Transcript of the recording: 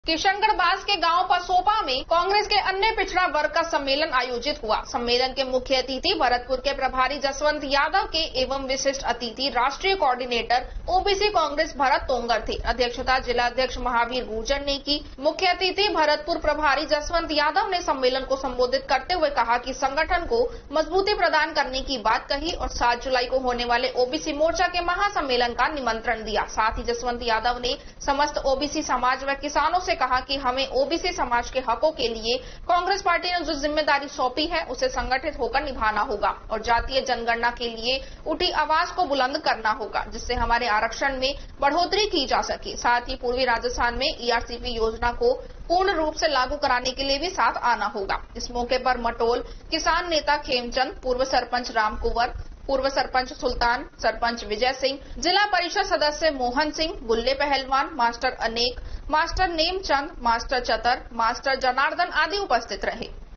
किशनगढ़ बास के गांव पसोपा में कांग्रेस के अन्य पिछड़ा वर्ग का सम्मेलन आयोजित हुआ। सम्मेलन के मुख्य अतिथि भरतपुर के प्रभारी जसवंत यादव के एवं विशिष्ट अतिथि राष्ट्रीय कोऑर्डिनेटर ओबीसी कांग्रेस भरत तोंगर थे। अध्यक्षता जिला अध्यक्ष महावीर गुर्जर ने की। मुख्य अतिथि भरतपुर प्रभारी जसवंत यादव ने सम्मेलन को संबोधित करते हुए कहा कि संगठन को मजबूती प्रदान करने की बात कही और 7 जुलाई को होने वाले ओबीसी मोर्चा के महासम्मेलन का निमंत्रण दिया। साथ ही जसवंत यादव ने समस्त ओबीसी समाज व किसानों से कहा कि हमें ओबीसी समाज के हकों के लिए कांग्रेस पार्टी ने जो जिम्मेदारी सौंपी है उसे संगठित होकर निभाना होगा और जातीय जनगणना के लिए उठी आवाज को बुलंद करना होगा, जिससे हमारे आरक्षण में बढ़ोतरी की जा सके। साथ ही पूर्वी राजस्थान में ईआरसीपी योजना को पूर्ण रूप से लागू कराने के लिए भी साथ आना होगा। इस मौके पर मटोल किसान नेता खेमचंद, पूर्व सरपंच राम कुंवर, पूर्व सरपंच सुल्तान, सरपंच विजय सिंह, जिला परिषद सदस्य मोहन सिंह, गुल्ले पहलवान, master Anek, master Nemchand, master Chatar, master Janardan आदि उपस्थित रहे।